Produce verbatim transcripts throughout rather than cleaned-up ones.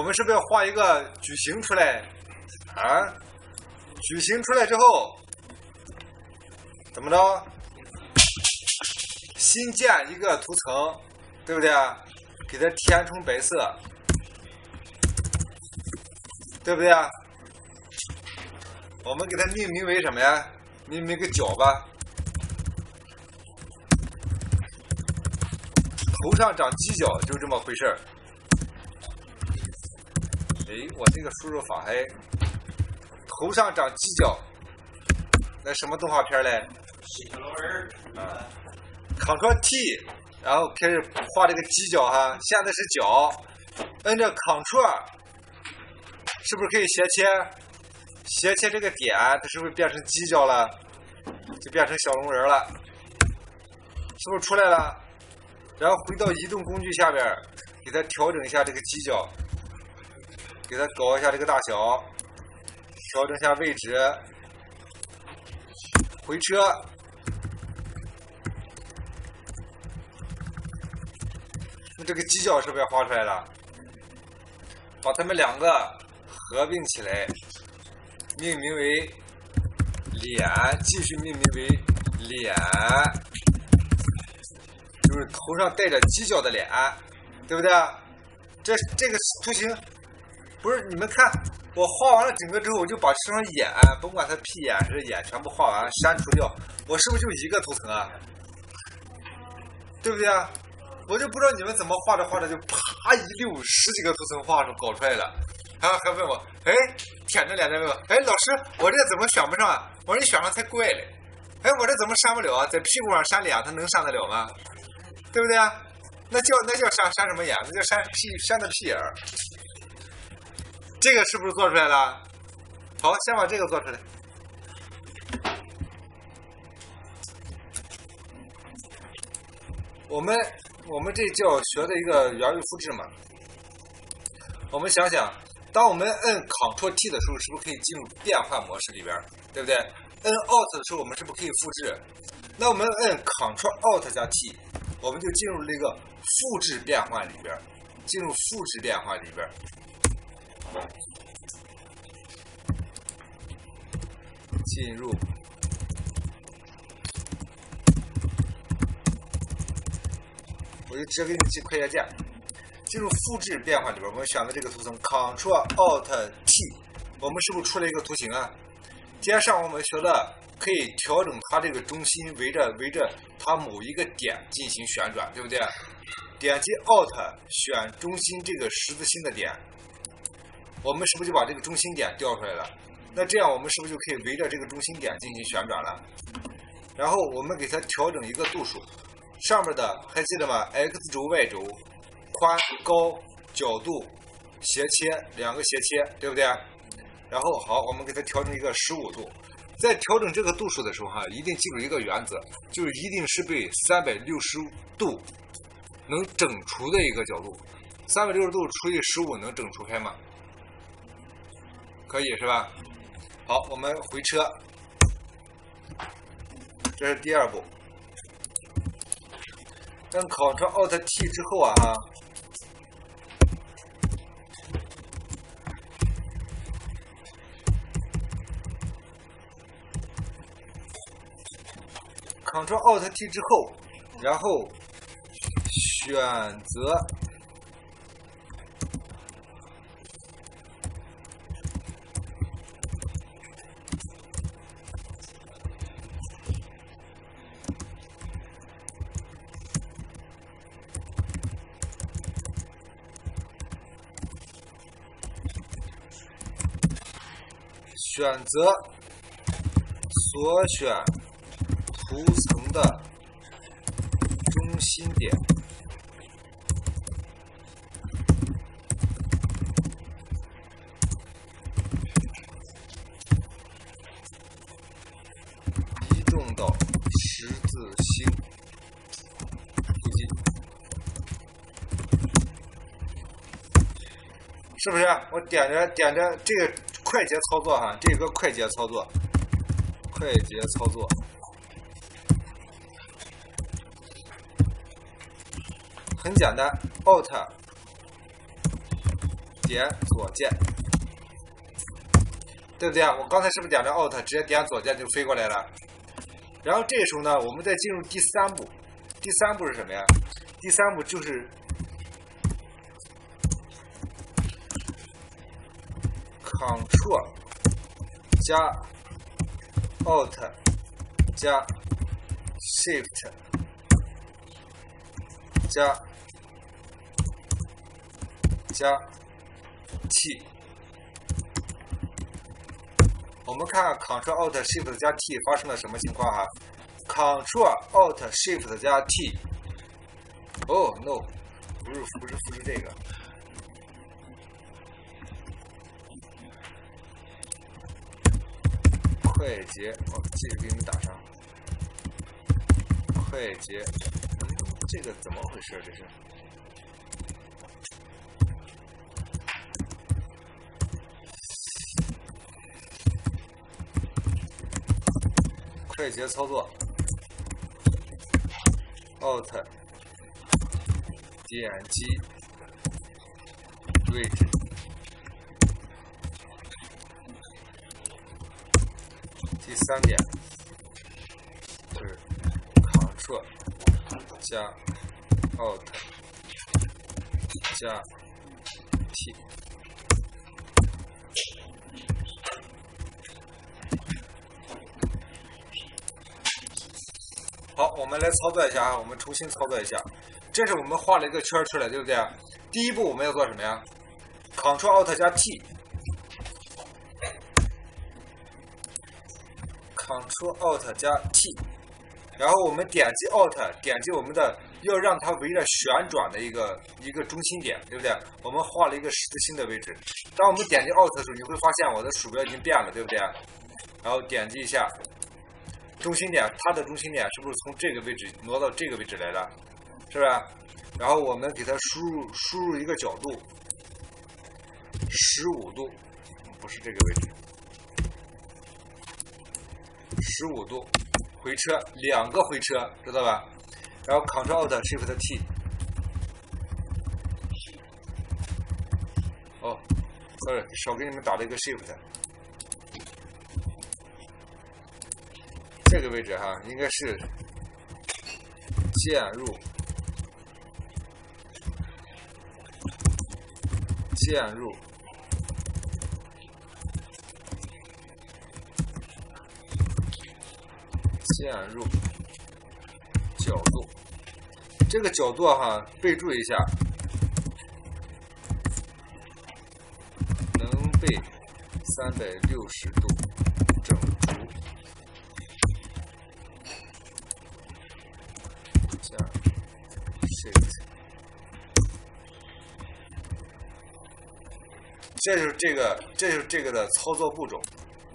们是不是要画一个矩形出来啊？矩形出来之后，怎么着？新建一个图层，对不对？给它填充白色，对不对？我们给它命名为什么呀？命名个角吧。头上长犄角，就这么回事儿。哎，我这个输入法还头上长犄角，那什么动画片嘞？ 小龙人啊 ，Ctrl T， 然后开始画这个犄角哈，现在是角，摁着 Ctrl， 是不是可以斜切？斜切这个点，它是不是变成犄角了？就变成小龙人了，是不是出来了？然后回到移动工具下边，给它调整一下这个犄角，给它搞一下这个大小，调整一下位置，回车，那这个犄角是不是要画出来了？把它们两个合并起来，命名为脸，继续命名为脸。就是头上带着犄角的脸，对不对？这这个图形不是你们看，我画完了整个之后，我就把身上眼，甭管它屁眼还是眼，全部画完，删除掉，我是不是就一个图层啊？对不对？我就不知道你们怎么画着画着就啪一溜十几个图层画出搞出来了，还还问我，哎，舔着脸在问我，哎，老师，我这怎么选不上啊？我说你选上才怪嘞，哎，我这怎么删不了啊？在屁股上删脸，它能删得了吗？对不对啊？那叫那叫删删什么眼？那叫删屁删的屁眼儿。这个是不是做出来了？好，先把这个做出来。我们我们这叫学的一个原位复制嘛。我们想想，当我们摁 Ctrl T 的时候，是不是可以进入变换模式里边？对不对？摁 Alt 的时候，我们是不是可以复制？那我们摁 Ctrl Alt 加 T。我们就进入了一个复制变换里边，进入复制变换里边，进入我就直接给你记快捷键，进入复制变换里边，我们选的这个图层 Ctrl Alt T， 我们是不是出了一个图形啊？接上我们学的。可以调整它这个中心围着围着它某一个点进行旋转，对不对？点击 Alt 选中心这个十字星的点，我们是不是就把这个中心点调出来了？那这样我们是不是就可以围着这个中心点进行旋转了？然后我们给它调整一个度数，上面的还记得吗 ？X 轴、Y 轴、宽、高、角度、斜切两个斜切，对不对？然后好，我们给它调整一个十五度。在调整这个度数的时候哈，一定记住一个原则，就是一定是被三百六十度能整除的一个角度。三百六十度除以十五能整除开吗？可以是吧？好，我们回车，这是第二步。按 Ctrl Alt T 之后啊哈。Ctrl Alt T 之后，然后选择选择所选图层的中心点，移动到十字星附近，是不是？我点着点着这个快捷操作哈，这个快捷操作，快捷操作。很简单 ，Alt 点左键，对不对啊？我刚才是不是点着 Alt 直接点左键就飞过来了？然后这个时候呢，我们再进入第三步。第三步是什么呀？第三步就是 Ctrl 加 Alt 加 Shift 加加 T。我们看 Ctrl Alt Shift 加 T 发生了什么情况哈 ？Ctrl Alt Shift 加 T。哦 no， 不是不是复制这个。快捷，哦，继续给你们打上。快捷，嗯，这个怎么回事？这是？快捷操作 ，Alt 点击位置。第三点就是 Ctrl 加 Alt 加 T。好，我们来操作一下啊，我们重新操作一下。这是我们画了一个圈出来，对不对？第一步我们要做什么呀 ？Ctrl Alt 加 T。Ctrl Alt 加 T， 然后我们点击 Alt， 点击我们的要让它围着旋转的一个一个中心点，对不对？我们画了一个十字星的位置。当我们点击 Alt 的时候，你会发现我的鼠标已经变了，对不对？然后点击一下中心点，它的中心点是不是从这个位置挪到这个位置来了？是不是？然后我们给它输入输入一个角度，十五度，不是这个位置。十五度，回车，两个回车，知道吧？然后 Ctrl Alt Shift T。哦 ，sorry， 少给你们打了一个 Shift。这个位置哈，应该是键入，键入。键入角度，这个角度哈，备注一下，能被三百六十度整除。加 Shift， 这就是这个，这就是这个的操作步骤。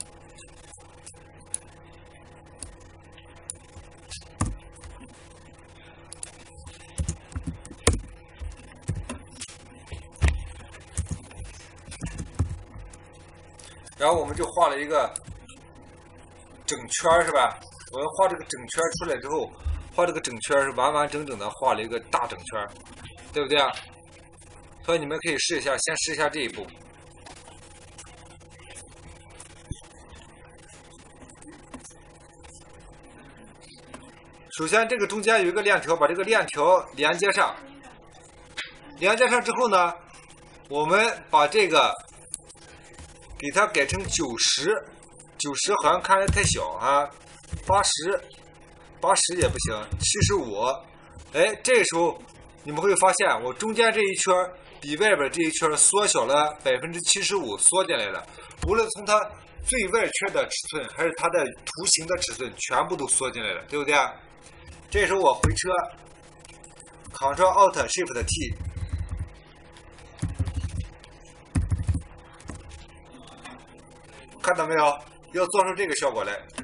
然后我们就画了一个整圈，是吧？我们画这个整圈出来之后，画这个整圈是完完整整的画了一个大整圈，对不对啊？所以你们可以试一下，先试一下这一步。首先，这个中间有一个链条，把这个链条连接上。连接上之后呢，我们把这个给它改成九十，九十好像看着太小啊，八十，八十也不行，七十五。哎，这个时候你们会发现，我中间这一圈比外边这一圈缩小了百分之七十五，缩进来了。无论从它最外圈的尺寸，还是它的图形的尺寸，全部都缩进来了，对不对？这时候我回车 ，Ctrl Alt Shift T。看到没有？要做出这个效果来。